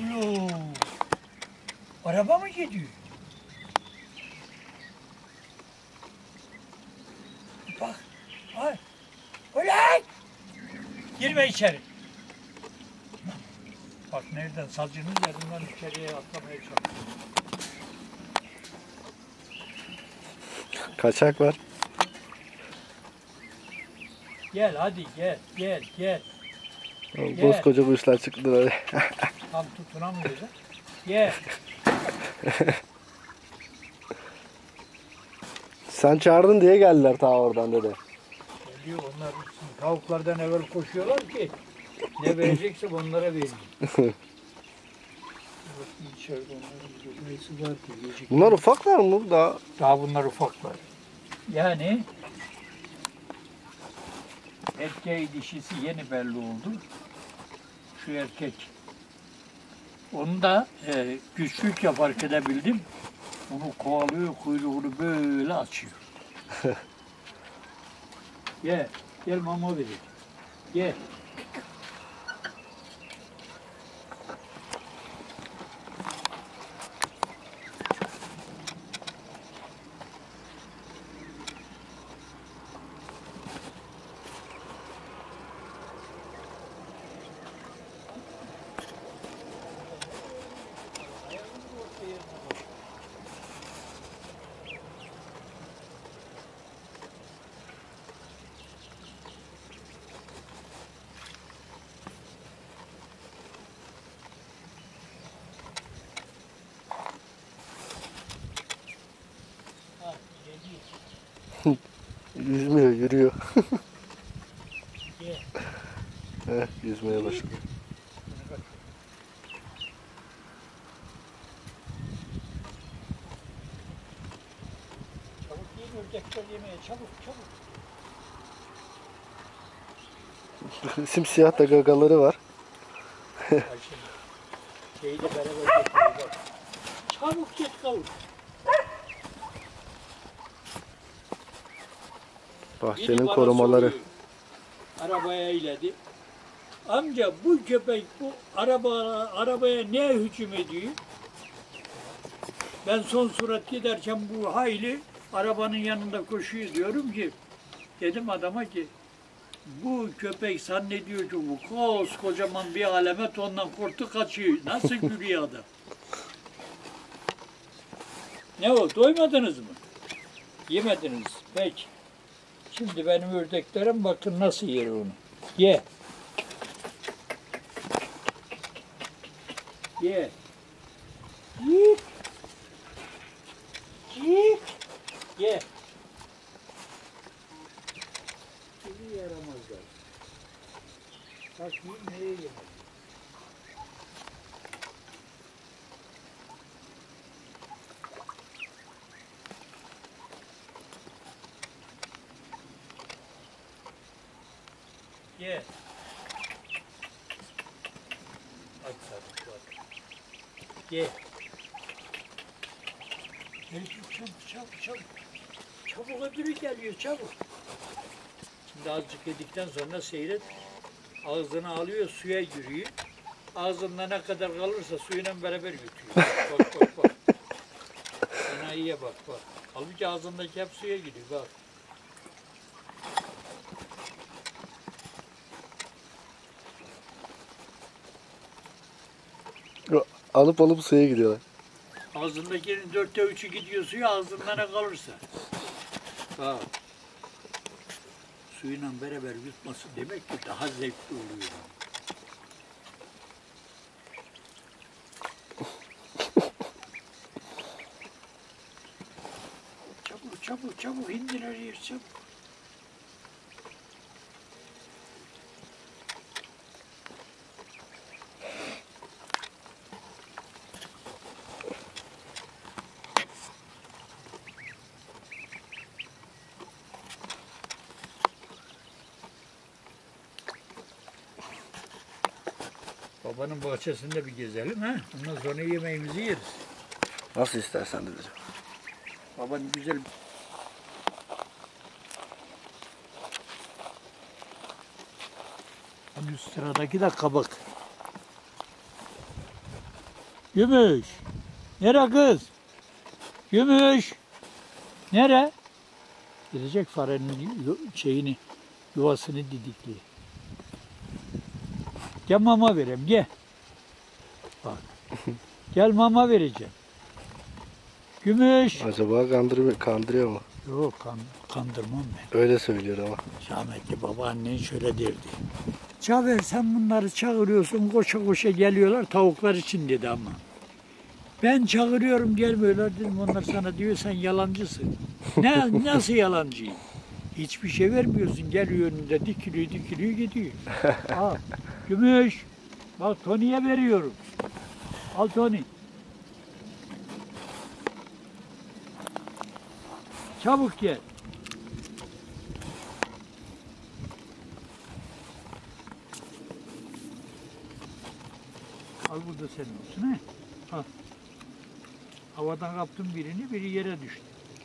Ulo. Araba mı gidiyor? Bak. Ay. Ulan! Girme içeri. Bak nereden salcının yerinden içeriye atlamaya çalışıyor. Kaçak var. Gel hadi gel. Koskoca kuşlar çıktı böyle. Tam tutunamıyoruz. Gel. Sen çağırdın diye geldiler ta oradan dede. Geliyor onlar tavuklardan evvel koşuyorlar ki ne verecekse onlara vereyim. İçeride onların neyse var ki yiyecek. Bunlar ufaklar mı daha? Daha bunlar ufaklar. Yani erkeği dişisi yeni belli oldu. Şu erkek. Onu da güçlükle fark edebildim. Onu kovalıyor, kuyruğunu böyle açıyor. Gel mama verin. Gel. Yüzmüyor, yürüyor. Gel. Evet, yüzmeye başladı. Çabuk yiyin ördekler yemeye çabuk. Simsiyah da gagaları var. Ay şimdi. Şeyle beraber getiriyor. Çabuk git kavur. Bahçenin Biri bana korumaları. soruyor, arabaya eyledi. Amca bu köpek bu arabaya ne hücum ediyor? Ben son surat giderken bu hayli arabanın yanında koşuyor diyorum ki dedim adama ki bu köpek zannediyor ki bu koskocaman bir alamet ondan korktu kaçıyor. Nasıl gülüyor adam? Ne o? Doymadınız mı? Yemediniz. Peki. Şimdi benim ördeklerim bakın nasıl yer onu. Ye. Ye. Yiyip. Ye. Şimdi yaramazlar. Bak neye yemez. Ye. Aç sadık bak. Ye. Çabuk. Çabuk öbürü geliyor çabuk. Şimdi azıcık yedikten sonra seyret. Ağzını alıyor suya giriyor. Ağzında ne kadar kalırsa suyuyla beraber yutuyor. Bak. Sana iyiye bak. Halbuki ağzındaki hep suya gidiyor bak. Alıp suya gidiyorlar. Ağzındakinin 3'ü gidiyor suya, ağzında ne kalırsa. Bak. Suyla beraber yutması demek ki daha zevkli oluyor. Çabuk indir her yer çabuk. Babanın bahçesinde bir gezelim ha. Ondan sonra yemeğimizi yeriz. Nasıl istersen dedeciğim. Babanın güzel. Üst sıradaki de kabak. Gümüş. Nere kız? Gümüş. Nere? Gidecek farenin şeyini, yuvasını didikliyor. Gel mama vereyim, gel. Bak. Gel mama vereceğim. Gümüş. Acaba kandırıyor mu? Yok kandırmam ben. Öyle söylüyor ama. Rahmetli babaannen şöyle derdi. Caver sen bunları çağırıyorsun, koşa koşa geliyorlar tavuklar için dedi ama. Ben çağırıyorum gelmiyorlar dedim, onlar sana diyor sen yalancısın. Nasıl yalancıyım? Hiçbir şey vermiyorsun, geliyor önünde dikiliyor gidiyor. Al, Gümüş, bak Tony'ye veriyorum. Al Tony. Çabuk gel. Al bu da senin olsun he. Al. Havadan kaptım birini, biri yere düştü.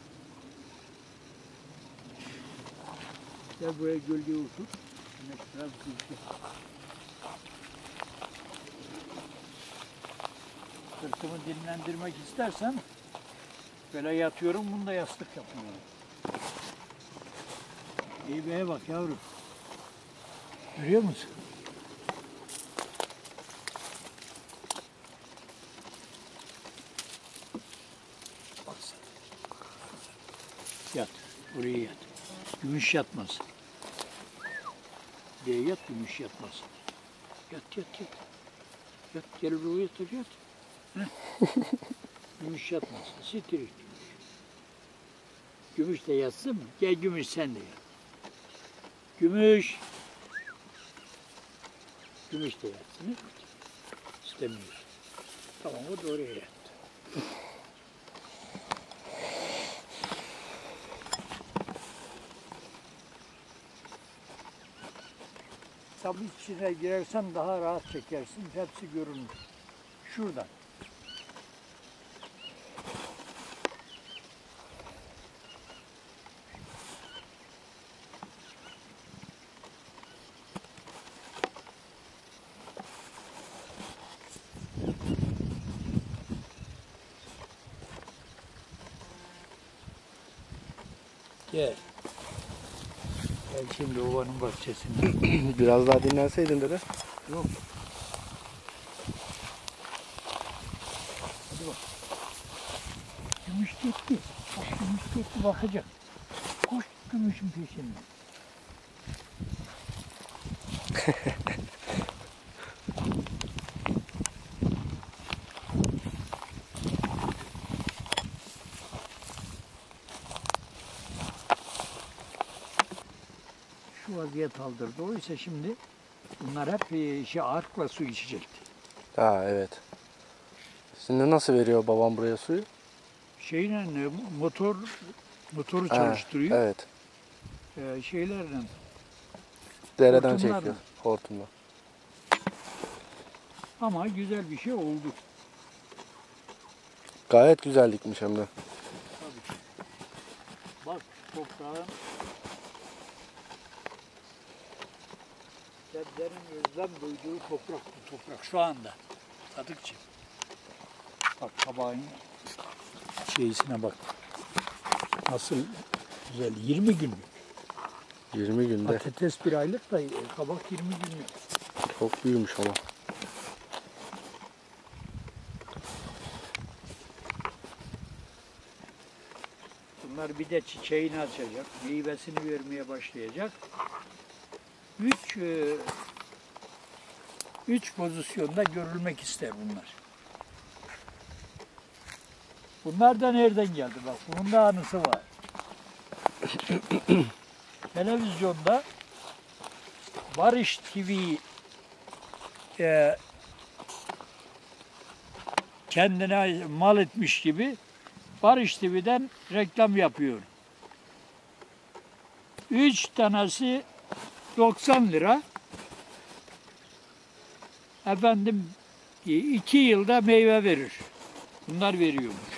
Gel buraya gölgeye otur. Güneş biraz kızdı. Sırtımı dinlendirmek istersen böyle yatıyorum, bunu da yastık yapıyorum. İyi beye bak yavrum. Görüyor musun? Baksana. Yat. Oraya yat. Gümüş yatmaz. Diye yat, gümüş yatmaz. Yat. Yat, gel buraya yat. Gümüş yatmaz. Sitirik. Gümüş de yatsın mı? Gel Gümüş sen de yat. Gümüş. Gümüş de yatsın. İstemiyor. Tamam o da oraya yattı. Tabii içine girersen daha rahat çekersin. Hepsi görünür. Şuradan. Gel. Gel şimdi ovanın bahçesinde. Biraz daha dinlenseydin dede. Yok. Hadi bak. Gümüş gitti. Bak gümüş gitti bakacak. Koş gümüşün peşinden. Şu vaziyet aldırdı. Oysa şimdi bunlar hep arkla su içecekti. Ha evet. Şimdi nasıl veriyor babam buraya suyu? Şeyle motoru Ha, çalıştırıyor. evet. Şeylerle. Dereden Hortumlarla. çekiyor. Hortumla. Ama güzel bir şey oldu. Gayet güzel dikmiş hem de. Tabii. Bak toprağın derin özlem duyduğu toprak bu toprak şu anda. Sadıkçı. Bak kabağın şeysine bak. Nasıl güzel. 20 günlük. 20 günde. Patates bir aylık da kabak 20 günlük. Çok büyümüş ama. Bunlar bir de çiçeğini açacak, meyvesini vermeye başlayacak. Üç pozisyonda görülmek ister bunlar. Bunlar da nereden geldi bak, bunun da anısı var. Televizyonda Barış TV kendine mal etmiş gibi Barış TV'den reklam yapıyor. 3 tanesi 90 lira. Efendim 2 yılda meyve verir. Bunlar veriyormuş.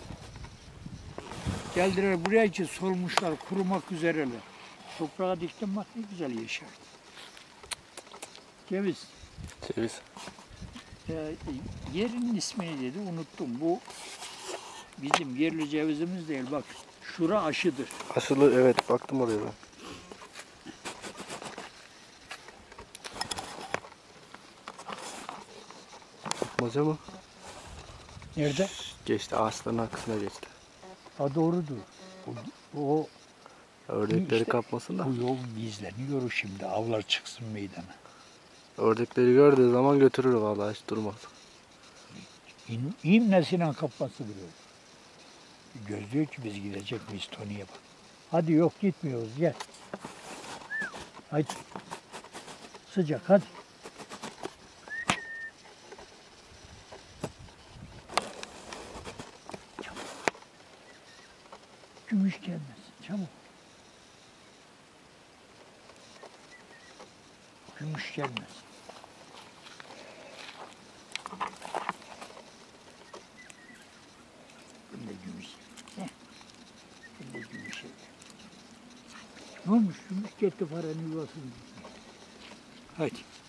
Geldiler buraya ki solmuşlar, kurumak üzereler. Toprağa diktim bak ne güzel yeşerdi. Ceviz. Ceviz. Yerinin ismini dedi unuttum. Bu bizim yerli cevizimiz değil bak. Şura aşıdır. Aşılı evet baktım oraya ben. Tutmaca mı? Nerede? Geçti ağaçların arkasına geçti. Ha doğrudur. O Ördekleri İşte kapmasın da. bu yol gizleniyor şimdi. Avlar çıksın meydana. Ördekleri gördüğü zaman götürür vallahi hiç durmaz. İmnesiyle kapması duruyor. Gözlüyor ki biz gidecek miyiz Tony'ye bak. Hadi yok gitmiyoruz gel. Hadi. Sıcak hadi. Çabuk. Gümüş gelmesin çabuk. Gümüş gelmesin. Bunda gümüş. Heh. Bunda gümüş. Ne olmuş? Gümüş gitti paranın yuvasını. Hadi.